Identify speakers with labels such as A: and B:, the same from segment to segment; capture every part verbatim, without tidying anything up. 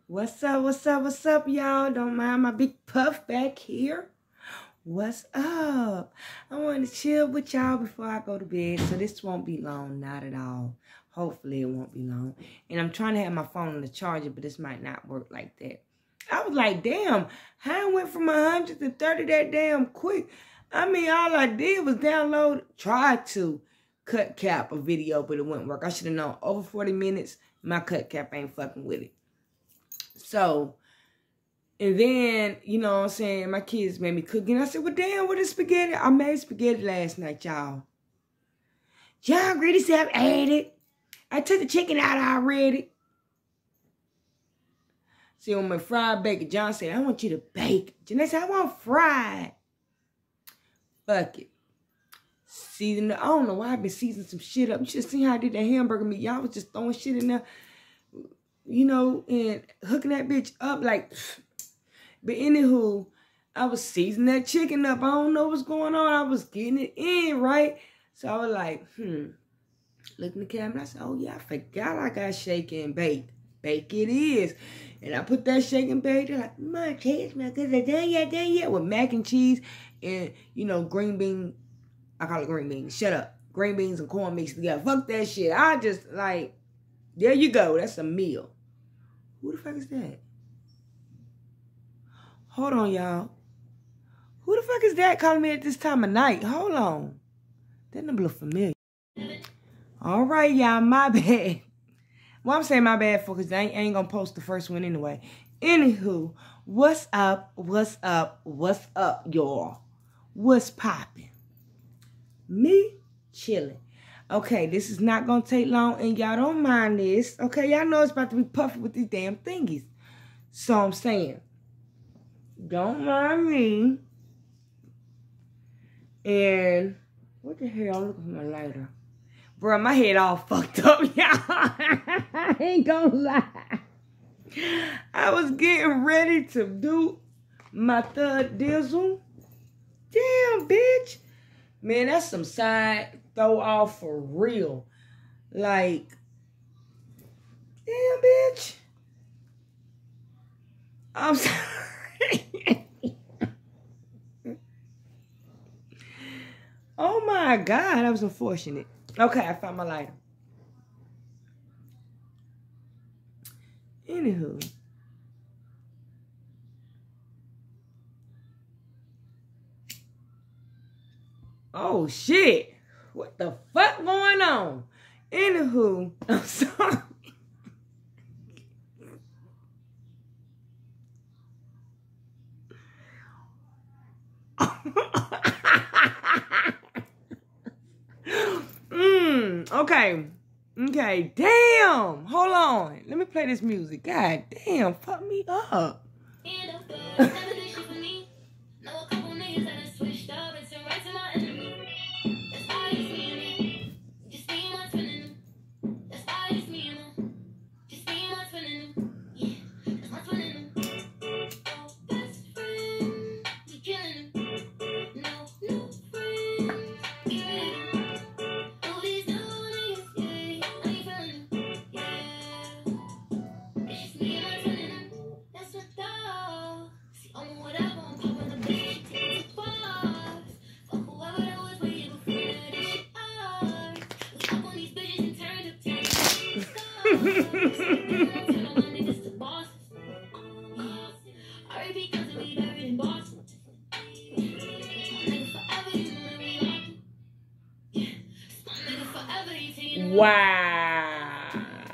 A: What's up, what's up, what's up, y'all? Don't mind my big puff back here. What's up? I want to chill with y'all before I go to bed, so this won't be long, not at all. Hopefully it won't be long. And I'm trying to have my phone on the charger, but this might not work like that. I was like, damn, how I went from one hundred to thirty that damn quick. I mean, all I did was download, tried to cut cap a video, but it wouldn't work. I should have known over forty minutes, my cut cap ain't fucking with it. So, and then, you know what I'm saying, my kids made me cook. And I said, well, damn, what is spaghetti? I made spaghetti last night, y'all. John Grady said I ate it. I took the chicken out already. See, on my fried bacon, John said, I want you to bake. Janae said, I want fried. Fuck it. Season, I don't know why I've been seasoning some shit up. You should have seen how I did that hamburger meat. Y'all was just throwing shit in there. You know, and hooking that bitch up like, but anywho, I was seasoning that chicken up. I don't know what's going on. I was getting it in, right? So I was like, hmm, looking at the camera. I said, oh yeah, I forgot I got shake and bake. Bake it is. And I put that shake and bake. They're like, Mom, taste my good. Done yet, done yet. With mac and cheese and, you know, green bean. I call it green beans. Shut up. Green beans and corn mixed together. Fuck that shit. I just like, there you go. That's a meal. Who the fuck is that? Hold on, y'all. Who the fuck is that calling me at this time of night? Hold on. That number look familiar. All right, y'all. My bad. Well, I'm saying my bad for because I ain't, I ain't going to post the first one anyway. Anywho, what's up? What's up? What's up, y'all? What's popping? Me chilling. Okay, this is not going to take long, and y'all don't mind this. Okay, y'all know it's about to be puffy with these damn thingies. So I'm saying, don't mind me. And what the hell? I'm looking for my lighter. Bro, my head all fucked up, y'all. I ain't gonna lie. I was getting ready to do my third dizzle. Damn, bitch. Man, that's some side throw off for real. Like, damn, bitch. I'm sorry. Oh my God, that was unfortunate. Okay, I found my lighter. Anywho. Oh, shit. What the fuck going on? Anywho, I'm sorry. mm, okay. Okay. Damn. Hold on. Let me play this music. God damn. Fuck me up. Wow.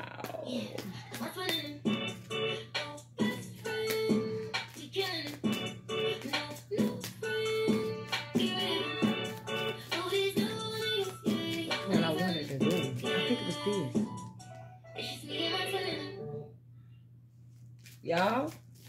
A: And I wanted to do it. I think it was this. Y'all?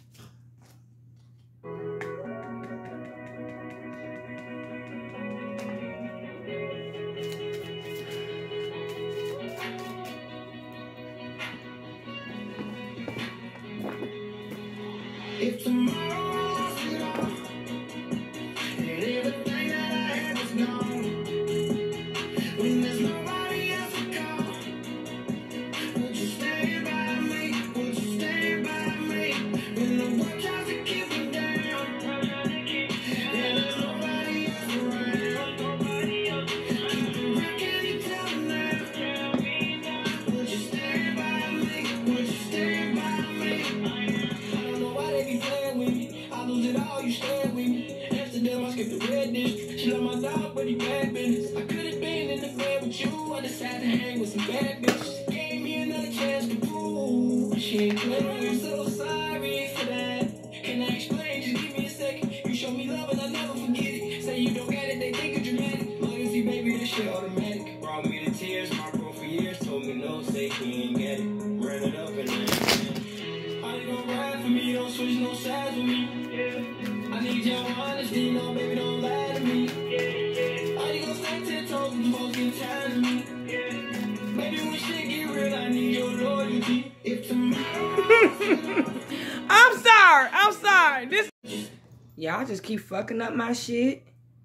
A: If tomorrow was enough, and everything that I had was known, when there's nobody else to call, would you stay by me? Would you stay by me?
B: I'm so sorry for that. Can I explain? Just give me a second. You show me love and I'll never forget it. Say you don't get it, they think it's dramatic. Loyalty, baby, this shit automatic. Brought me to tears, my bro for years. Told me no, say he ain't get it. Ran it up and then how you gon' ride for me? Don't switch no sides with me. Yeah. I need your honesty, no, baby, don't lie to me. Yeah, yeah. How you gon' stand ten toes and folks get tired of me? Yeah. Baby, when shit get real, I need your loyalty. If tomorrow
A: I'm sorry. I'm sorry. This y'all just keep fucking up my shit.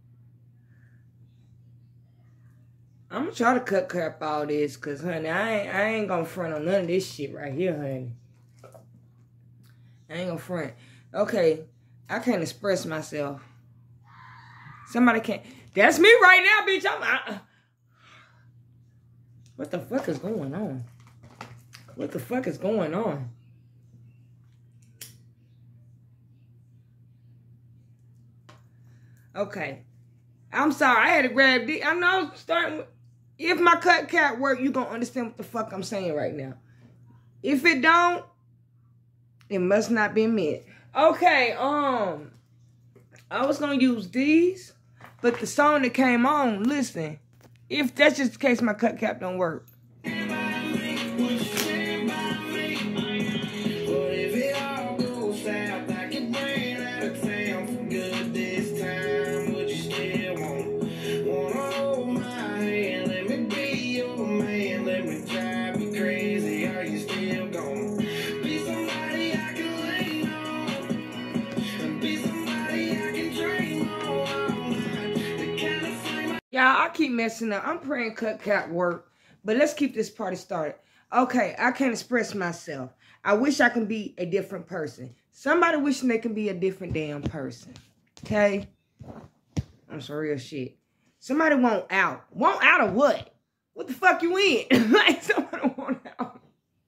A: I'm gonna try to cut crap all this, cause honey, I ain't I ain't gonna front on none of this shit right here, honey. I ain't gonna front. Okay, I can't express myself. Somebody can't. That's me right now, bitch. I'm. I, what the fuck is going on? What the fuck is going on? Okay. I'm sorry. I had to grab this. I know starting with, if my cut cap work, you gonna understand what the fuck I'm saying right now. If it don't, it must not be meant. Okay, um, I was gonna use these, but the song that came on, listen, if that's just the case, my cut cap don't work. Y'all, I keep messing up. I'm praying cut cap work, but let's keep this party started. Okay, I can't express myself. I wish I could be a different person. Somebody wishing they can be a different damn person. Okay? I'm some real shit. Somebody want out. Want out of what? What the fuck you in? Like, somebody want out.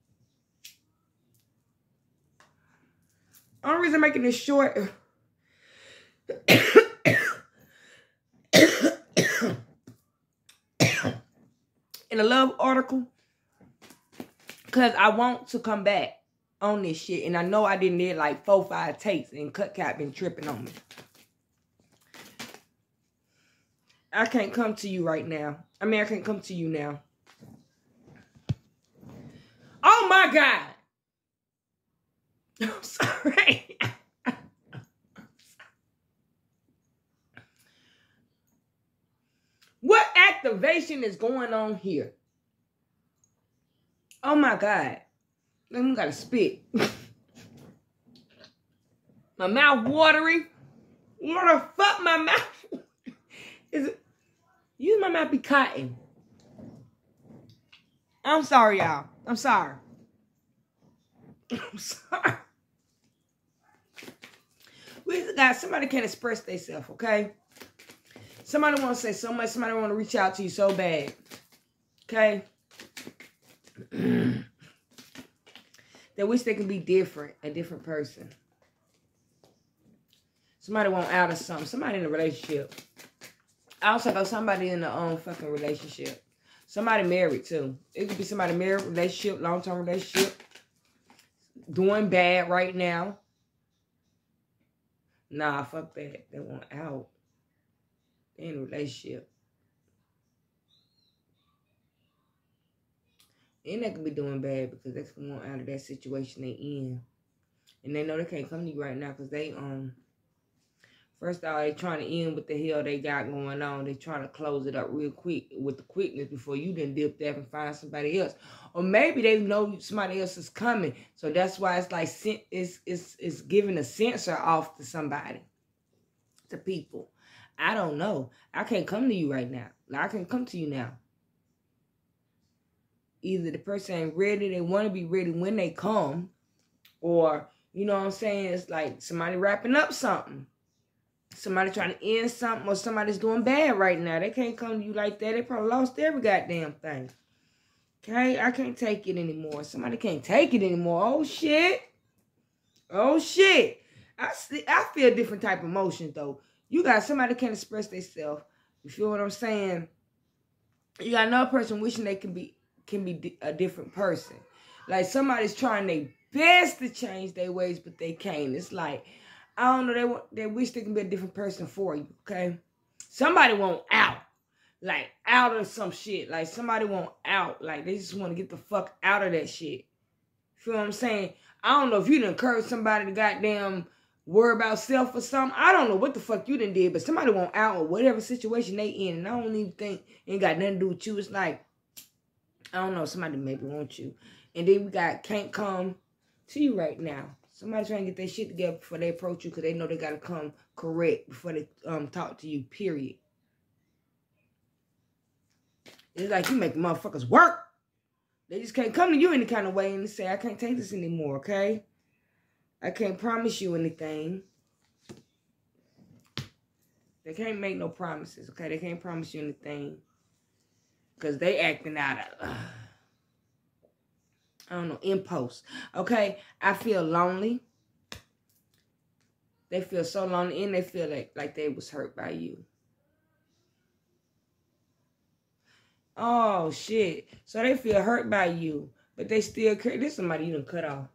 A: Only reason I'm making this short... in a love article, because I want to come back on this shit, and I know I didn't need like four, five takes, and cut cap been tripping on me. I can't come to you right now. I mean, I can't come to you now. Oh my God! I'm sorry. What activation is going on here? Oh my God. I gotta spit. My mouth watery. What the fuck my mouth? Is it? You my mouth be cotton. I'm sorry, y'all. I'm sorry. I'm sorry. We got somebody can't express themselves, okay? Somebody want to say so much. Somebody want to reach out to you so bad. Okay? They wish they could be different. A different person. Somebody want out of something. Somebody in a relationship. I also know somebody in a own fucking relationship. Somebody married too. It could be somebody married, relationship, long-term relationship. Doing bad right now. Nah, fuck that. They want out. They in a relationship. And they could be doing bad because they can want out of that situation they in. And they know they can't come to you right now because they, um, first of all, they trying to end what the hell they got going on. They trying to close it up real quick with the quickness before you done dip there and find somebody else. Or maybe they know somebody else is coming. So that's why it's like, it's, it's, it's giving a censor off to somebody. To people. I don't know. I can't come to you right now. I can come to you now. Either the person ain't ready, they want to be ready when they come. Or, you know what I'm saying? It's like somebody wrapping up something. Somebody trying to end something, or somebody's doing bad right now. They can't come to you like that. They probably lost every goddamn thing. Okay? I can't take it anymore. Somebody can't take it anymore. Oh, shit. Oh, shit. I, see, I feel a different type of emotion, though. You got somebody can't express themselves. You feel what I'm saying? You got another person wishing they can be can be a different person. Like somebody's trying their best to change their ways, but they can't. It's like, I don't know, they want, they wish they can be a different person for you, okay? Somebody want out. Like, out of some shit. Like, somebody want out. Like, they just want to get the fuck out of that shit. Feel what I'm saying? I don't know if you done encourage somebody to goddamn worry about self or something. I don't know what the fuck you done did, but somebody want out of whatever situation they in. And I don't even think it ain't got nothing to do with you. It's like, I don't know, somebody maybe want you. And then we got can't come to you right now. Somebody trying to get their shit together before they approach you because they know they got to come correct before they um talk to you, period. It's like you make motherfuckers work. They just can't come to you any kind of way and say, I can't take this anymore, okay? I can't promise you anything. They can't make no promises, okay? They can't promise you anything. Because they acting out of, uh, I don't know, impulse. Okay? I feel lonely. They feel so lonely and they feel like, like they was hurt by you. Oh, shit. So they feel hurt by you, but they still care. This is somebody you done cut off.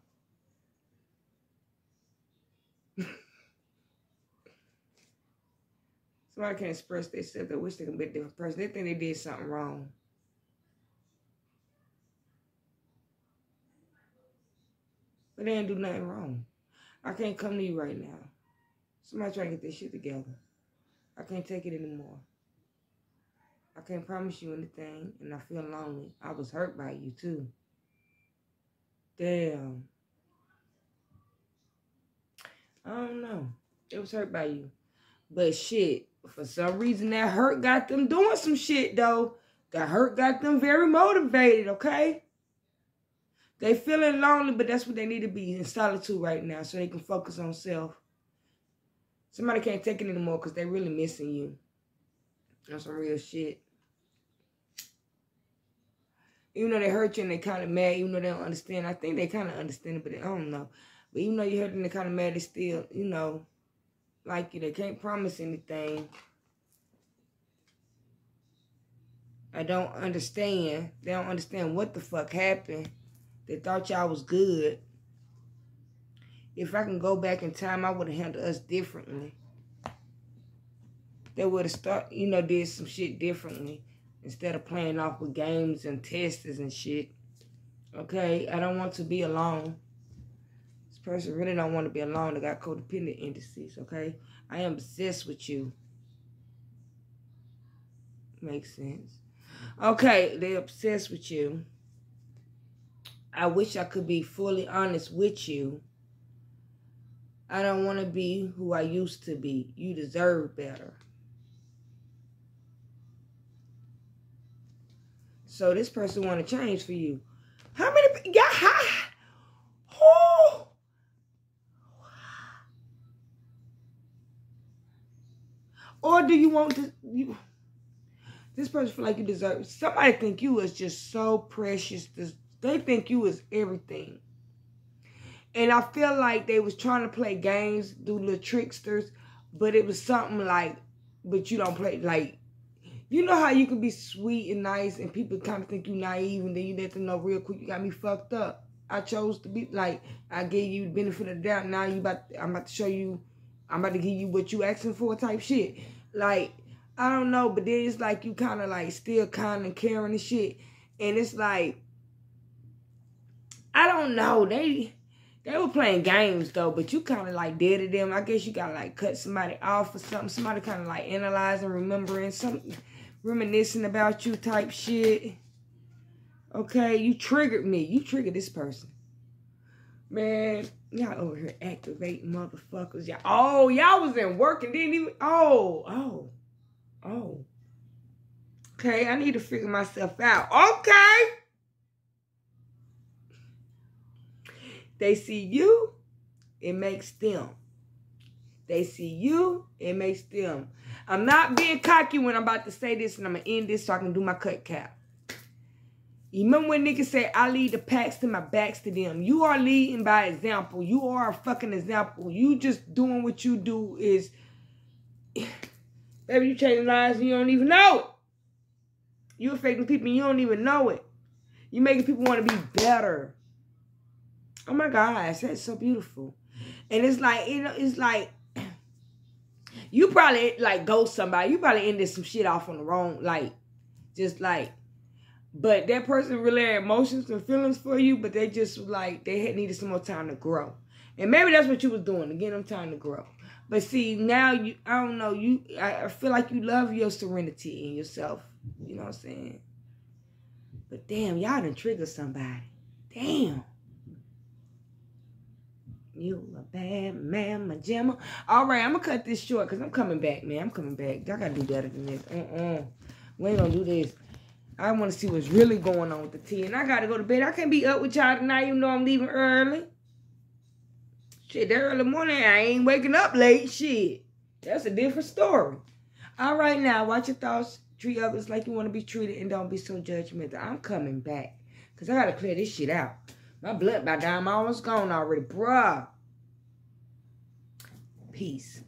A: Somebody can't express themselves. They wish they could be a different person. They think they did something wrong. But they didn't do nothing wrong. I can't come to you right now. Somebody trying to get this shit together. I can't take it anymore. I can't promise you anything, and I feel lonely. I was hurt by you, too. Damn. I don't know. It was hurt by you. But shit, for some reason, that hurt got them doing some shit, though. That hurt got them very motivated, okay? They feeling lonely, but that's what they need to be, in solitude right now, so they can focus on self. Somebody can't take it anymore because they really missing you. That's some real shit. Even though they hurt you and they kind of mad, even though they don't understand. I think they kind of understand it, but they, I don't know. But even though you hurt and they kind of mad, they still, you know, like you. They can't promise anything. I don't understand. They don't understand what the fuck happened. They thought y'all was good. If I can go back in time, I would have handled us differently. They would have start, you know, did some shit differently. Instead of playing off with games and tests and shit. Okay? I don't want to be alone. This person really don't want to be alone. They got codependent indices. Okay? I am obsessed with you. Makes sense. Okay, they're obsessed with you. I wish I could be fully honest with you. I don't want to be who I used to be. You deserve better. So this person want to change for you. How many? Yeah, how? Oh. Or do you want to? You, this person feel like you deserve. Somebody think you is just so precious. This, they think you is everything. And I feel like they was trying to play games, do little tricksters, but it was something like, but you don't play like. You know how you can be sweet and nice and people kind of think you naive and then you let them know real quick you got me fucked up. I chose to be like, I gave you the benefit of the doubt. Now you about, I'm about to show you, I'm about to give you what you asking for type shit. Like, I don't know, but then it's like you kind of like still kind of caring and shit. And it's like, I don't know. They they were playing games though, but you kind of like dead to them. I guess you got to like cut somebody off or something. Somebody kind of like analyzing, remembering something. Reminiscing about you type shit. Okay, you triggered me. You triggered this person. Man, y'all over here activating motherfuckers. Y'all, oh, y'all was in work and didn't even, oh, oh, oh. Okay, I need to figure myself out. Okay. They see you, it makes them. They see you, it makes them. I'm not being cocky when I'm about to say this, and I'm going to end this so I can do my cut cap. You remember when niggas say, I lead the packs to my backs to them. You are leading by example. You are a fucking example. You just doing what you do is, baby, you changing lives and you don't even know it. You affecting people and you don't even know it. You making people want to be better. Oh my gosh, that's so beautiful. And it's like, you know, it's like, you probably like ghost somebody. You probably ended some shit off on the wrong, like, just like, but that person really had emotions and feelings for you, but they just like, they had needed some more time to grow. And maybe that's what you was doing, to get them time to grow. But see, now you, I don't know, you, I, I feel like you love your serenity in yourself. You know what I'm saying? But damn, y'all done triggered somebody. Damn. You a bad man, my gemma. All right, I'm going to cut this short because I'm coming back, man. I'm coming back. I got to do better than this. Uh-uh. We ain't going to do this. I want to see what's really going on with the tea. And I got to go to bed. I can't be up with y'all tonight even though I'm leaving early. Shit, that early morning, I ain't waking up late. Shit. That's a different story. All right, now, watch your thoughts. Treat others like you want to be treated and don't be so judgmental. I'm coming back because I got to clear this shit out. My blood by time almost gone already, bruh. Peace.